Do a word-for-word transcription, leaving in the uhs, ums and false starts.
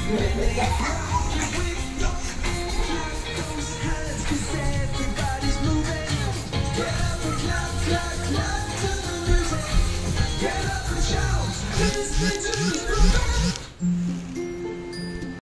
Everybody's moving. Get up and clap, clap, clap to the music. Get up and shout.